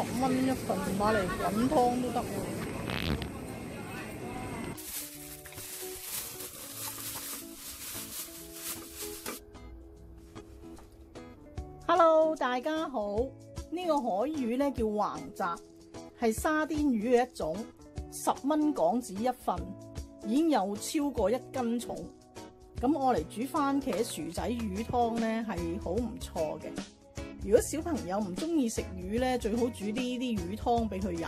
蚊一份，買嚟滾湯都得喎。Hello， 大家好。呢個海魚咧叫橫澤，係沙甸魚嘅一種，10蚊港紙一份，已經有超過1斤重。咁我嚟煮番茄薯仔魚湯咧係好唔錯嘅。如果小朋友唔中意食魚咧，最好煮呢啲魚湯俾佢飲。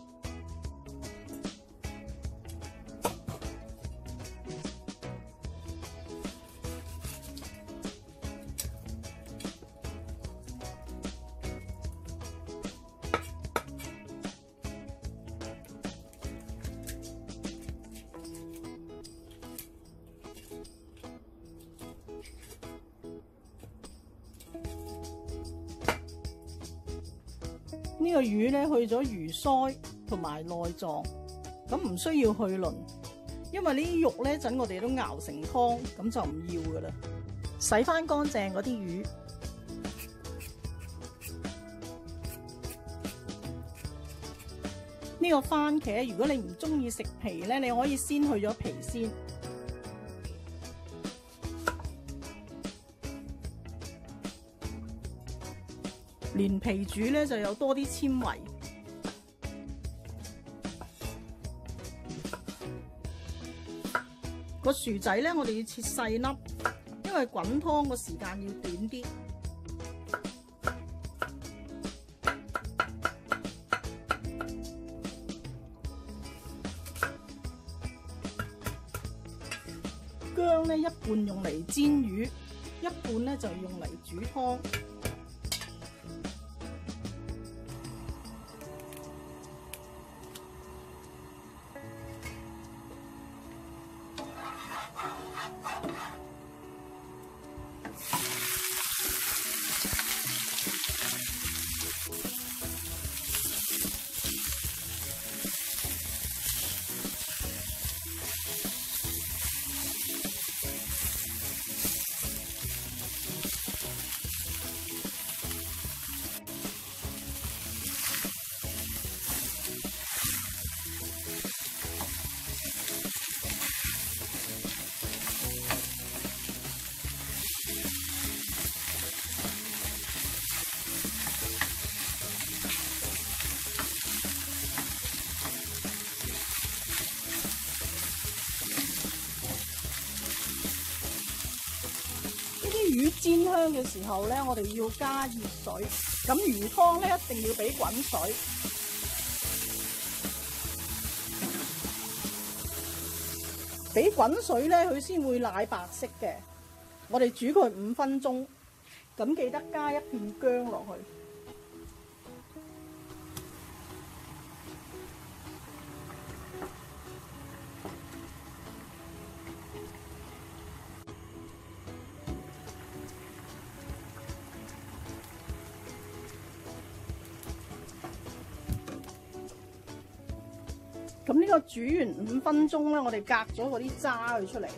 呢個魚咧去咗魚鰓同埋內臟，咁唔需要去鱗，因為呢啲肉咧陣我哋都熬成湯，咁就唔要噶啦。洗翻乾淨嗰啲魚，呢個番茄如果你唔中意食皮咧，你可以先去咗皮先。連皮煮咧就有多啲纖維。個薯仔咧，我哋要切細粒，因為滾湯個時間要短啲。薑咧一半用嚟煎魚，一半咧就用嚟煮湯。魚煎香嘅時候咧，我哋要加熱水。咁魚湯咧一定要俾滾水，俾滾水咧佢先會奶白色嘅。我哋煮佢5分鐘，咁記得加一片薑落去。咁呢個煮完5分鐘咧，我哋隔咗嗰啲渣佢出嚟。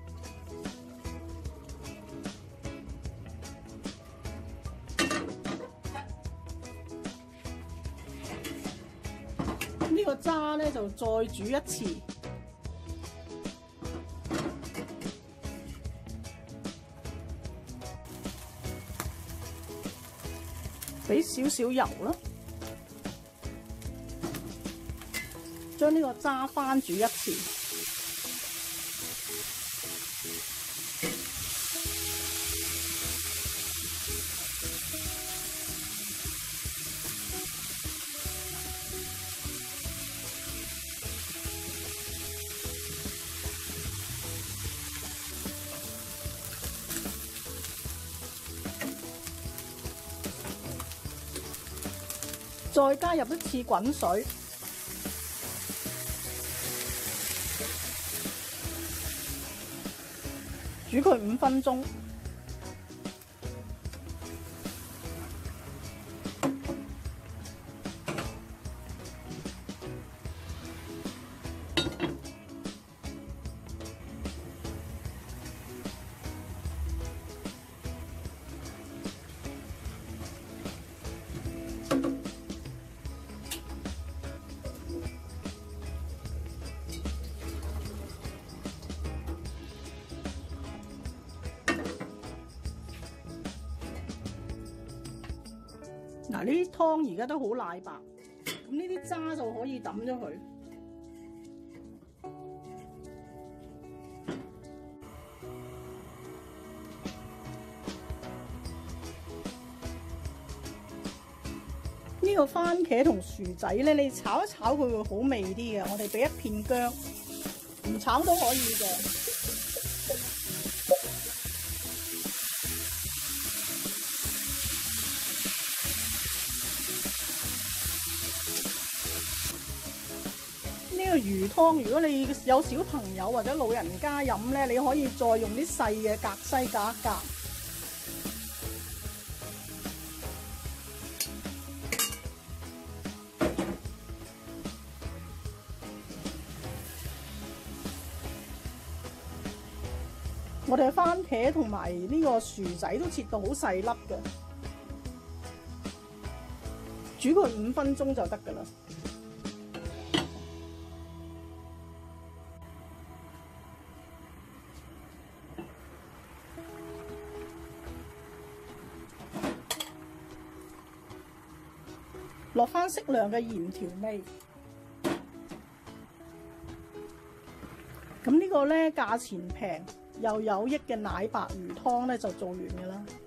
呢個渣咧就再煮一次，俾少少油啦。將呢個渣翻煮一次，再加入一次滾水。煮佢5分鐘， 嗱，呢啲湯而家都好奶白，咁呢啲渣就可以抌咗佢。呢個番茄同薯仔咧，你炒一炒佢會好味啲嘅。我哋俾一片薑，唔炒都可以嘅。呢個魚湯，如果你有小朋友或者老人家飲咧，你可以再用啲細嘅格西夾一夾。我哋番茄同埋呢個薯仔都切到好細粒嘅，煮佢5分鐘就得㗎啦。落返適量嘅鹽調味。咁呢個咧價錢平又有益嘅奶白魚湯咧就做完㗎啦。